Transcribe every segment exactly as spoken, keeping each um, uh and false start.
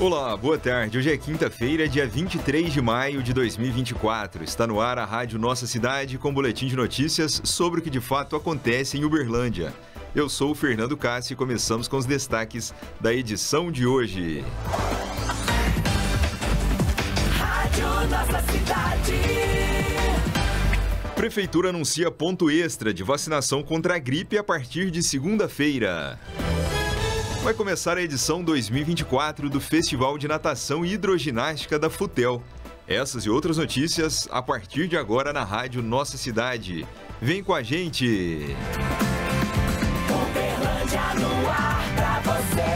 Olá, boa tarde. Hoje é quinta-feira, dia vinte e três de maio de dois mil e vinte e quatro. Está no ar a Rádio Nossa Cidade com um boletim de notícias sobre o que de fato acontece em Uberlândia. Eu sou o Fernando Cássio e começamos com os destaques da edição de hoje. Rádio Nossa Cidade. Prefeitura anuncia ponto extra de vacinação contra a gripe a partir de segunda-feira. Vai começar a edição dois mil e vinte e quatro do Festival de Natação e Hidroginástica da Futel. Essas e outras notícias a partir de agora na Rádio Nossa Cidade. Vem com a gente! Uberlândia no ar pra você.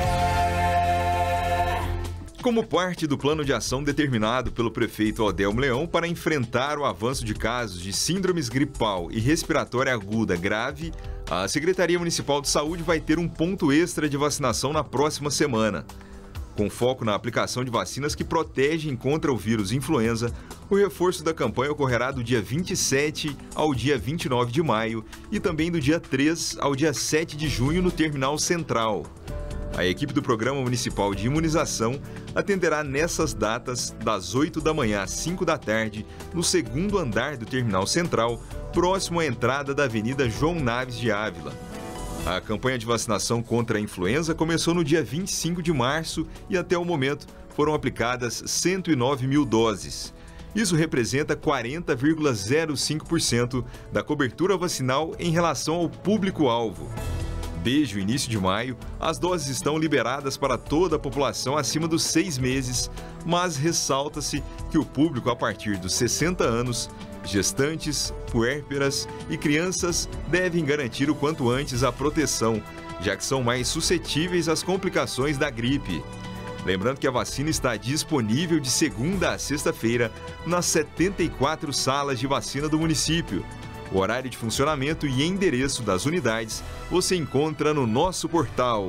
Como parte do plano de ação determinado pelo prefeito Adelmo Leão para enfrentar o avanço de casos de síndromes gripal e respiratória aguda grave, a Secretaria Municipal de Saúde vai ter um ponto extra de vacinação na próxima semana. Com foco na aplicação de vacinas que protegem contra o vírus influenza, o reforço da campanha ocorrerá do dia vinte e sete ao dia vinte e nove de maio e também do dia três ao dia sete de junho no Terminal Central. A equipe do Programa Municipal de Imunização atenderá nessas datas, das oito da manhã às cinco da tarde, no segundo andar do Terminal Central, próximo à entrada da Avenida João Naves de Ávila. A campanha de vacinação contra a influenza começou no dia vinte e cinco de março e até o momento foram aplicadas cento e nove mil doses. Isso representa quarenta vírgula zero cinco por cento da cobertura vacinal em relação ao público-alvo. Desde o início de maio, as doses estão liberadas para toda a população acima dos seis meses, mas ressalta-se que o público a partir dos sessenta anos, gestantes, puérperas e crianças devem garantir o quanto antes a proteção, já que são mais suscetíveis às complicações da gripe. Lembrando que a vacina está disponível de segunda a sexta-feira nas setenta e quatro salas de vacina do município. O horário de funcionamento e endereço das unidades você encontra no nosso portal.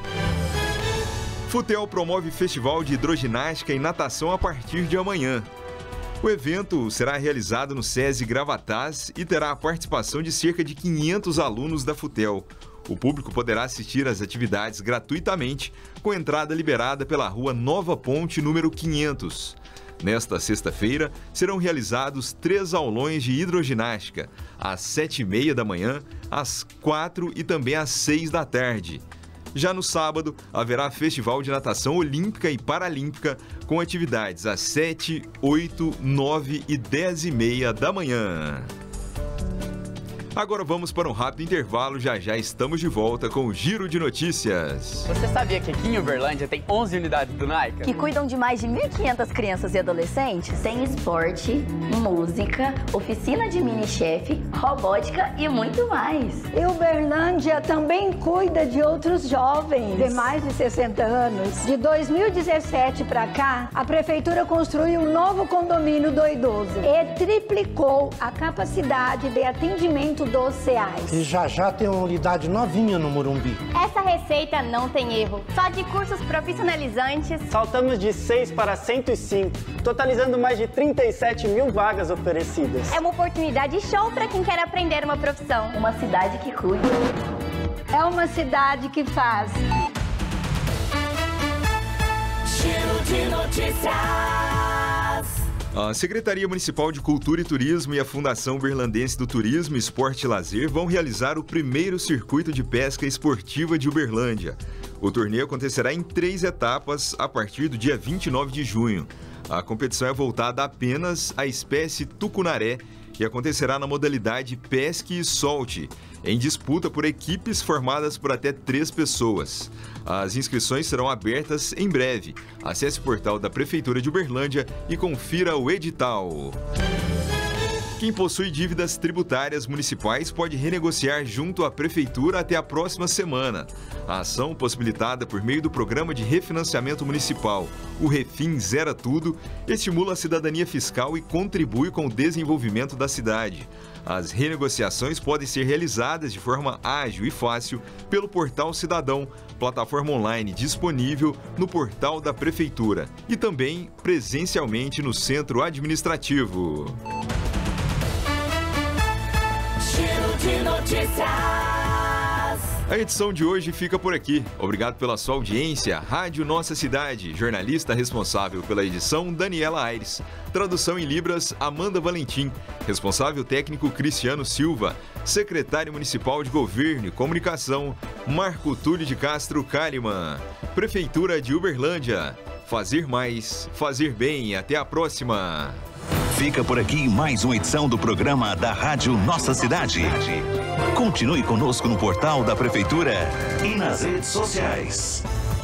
Futel promove Festival de Hidroginástica e Natação a partir de amanhã. O evento será realizado no SESI Gravatás e terá a participação de cerca de quinhentos alunos da Futel. O público poderá assistir às atividades gratuitamente, com entrada liberada pela rua Nova Ponte, número quinhentos. Nesta sexta-feira, serão realizados três aulões de hidroginástica, às sete e meia da manhã, às quatro e também às seis da tarde. Já no sábado, haverá Festival de Natação Olímpica e Paralímpica, com atividades às sete, oito, nove e dez e meia da manhã. Agora vamos para um rápido intervalo, já já estamos de volta com o Giro de Notícias. Você sabia que aqui em Uberlândia tem onze unidades do Naica? Que cuidam de mais de mil e quinhentas crianças e adolescentes? Tem esporte, música, oficina de mini-chefe, robótica e muito mais. E Uberlândia também cuida de outros jovens de mais de sessenta anos. De dois mil e dezessete para cá, a Prefeitura construiu um novo condomínio do idoso e triplicou a capacidade de atendimento dos C E A S. E já já tem uma unidade novinha no Morumbi. Essa receita não tem erro. Só de cursos profissionalizantes. Saltamos de seis para cento e cinco, totalizando mais de trinta e sete mil vagas oferecidas. É uma oportunidade show para quem quer aprender uma profissão. Uma cidade que cuida. É uma cidade que faz. Giro de notícias. A Secretaria Municipal de Cultura e Turismo e a Fundação Uberlandense do Turismo, Esporte e Lazer vão realizar o primeiro circuito de pesca esportiva de Uberlândia. O torneio acontecerá em três etapas a partir do dia vinte e nove de junho. A competição é voltada apenas à espécie tucunaré e acontecerá na modalidade pesque e solte, em disputa por equipes formadas por até três pessoas. As inscrições serão abertas em breve. Acesse o portal da Prefeitura de Uberlândia e confira o edital. Quem possui dívidas tributárias municipais pode renegociar junto à Prefeitura até a próxima semana. A ação, possibilitada por meio do Programa de Refinanciamento Municipal, o Refin Zera Tudo, estimula a cidadania fiscal e contribui com o desenvolvimento da cidade. As renegociações podem ser realizadas de forma ágil e fácil pelo Portal Cidadão, plataforma online disponível no portal da Prefeitura e também presencialmente no Centro Administrativo. Giro de notícias. A edição de hoje fica por aqui. Obrigado pela sua audiência. Rádio Nossa Cidade. Jornalista responsável pela edição, Daniela Aires. Tradução em Libras, Amanda Valentim. Responsável técnico, Cristiano Silva. Secretário Municipal de Governo e Comunicação, Marco Túlio de Castro Kalimann. Prefeitura de Uberlândia. Fazer mais, fazer bem. Até a próxima. Fica por aqui mais uma edição do programa da Rádio Nossa Cidade. Continue conosco no portal da Prefeitura e nas redes sociais.